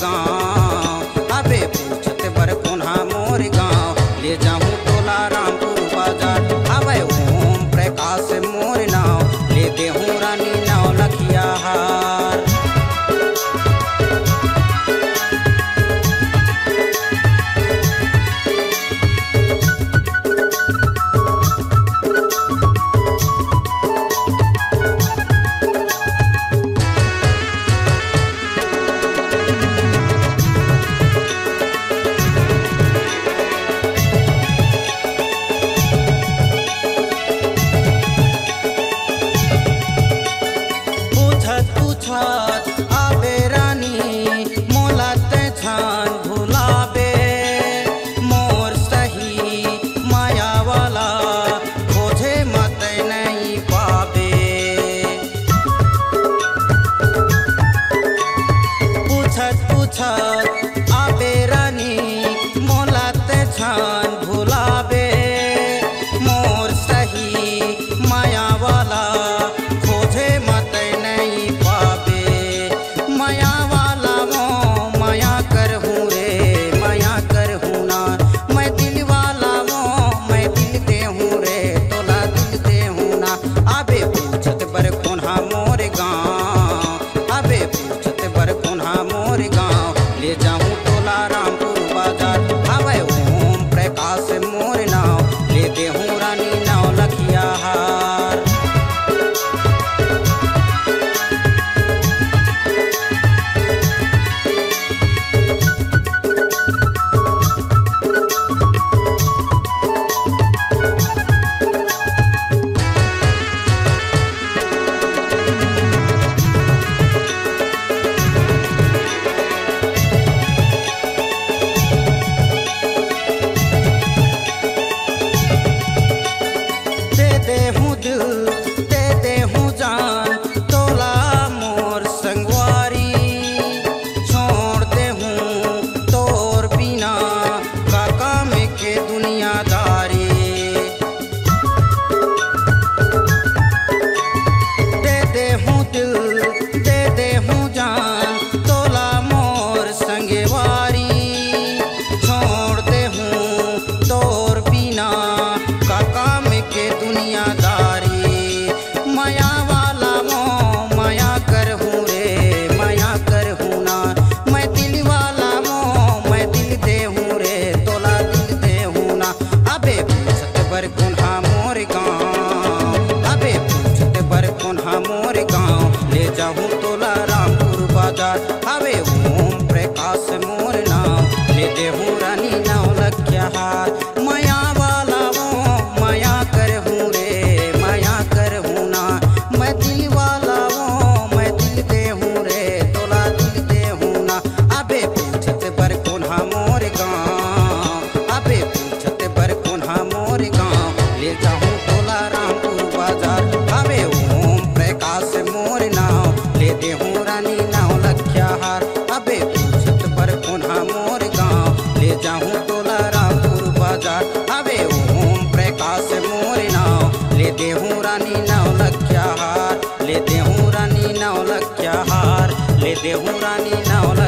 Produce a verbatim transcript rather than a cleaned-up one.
गाँव। अबे पूछत बर कोन्हा मोर गाँव, ले जाऊँ तोला रामपुर बाजार। अबे ओम प्रकाश मोर नाव, ले देहूँ रानी नाव लखिया हार। आबे रानी मोला ते छान भुलाबे, मोर सही माया वाला खोजे मत नहीं पाबे। पूछत पूछत आबे रानी मोला ते छान भुलाबे, मोर सही माया वाला खोजे मत नहीं पाबे। माया वाला वो माया कर हूँ रे, माया कर हूँ ना, मैं दिल वाला वो मैं दिल दे हूँ रे, तोला दिल दे हूँ ना। अबे पूछत बर कोन्हा मोर गाँव, अबे पूछत बर कोन्हा मोर गाँव, ले जाऊँ तोला रामपुर बाजार। अबे ओम प्रकाश मोर नाव, ले देहूँ रानी नाव लखिया हार। दे हूँ दिल दे दे हूँ जान, तोला मोर संगवारी, छोड़ दे हूँ तोर बिना काका में के दुनियादारी। दे दे हूँ दिल दे दे हूँ जान, तोला मोर संगवारी, छोड़ दे हूँ तोर बिना काका में के दुनियादारी। माया वाला वो माया कर हूँ रे, माया कर हूँ ना, मैं दिल वाला वो मैं दिल दे हूँ रे, तोला दिल दे हूँ ना। अबे पूछत बर कोन्हा मोर गाँव, अबे पूछत बर कोन्हा मोर गाँव, ले जाऊँ तोला रामपुर बाजार। अबे ओम प्रकाश मोर नाव, ले देहूँ रानी नाव लखिया हार। माया वाला वो माया कर हूँ रे, माया कर हूँ ना, मैं दिल वाला वो मैं दिल दे हूँ रे, तोला दिल दे हूँ ना। अबे पूछत बर कोन्हा मोर गाँव, अबे पूछत बर कोन्हा मोर गाँव, ले जाऊँ तोला रामपुर बाजार। अबे ओम प्रकाश मोर नाव, ले देहूँ रानी नाव लखिया हार। अबे पूछत बर कोन्हा मोर गाँव, ले जाऊँ तोला रामपुर बाजार। अबे ओम प्रकाश मोर नाव, ले देहूँ रानी नाव लखिया हार, ले देहूँ रानी नाव लखिया हार, ले देहूँ रानी नाव।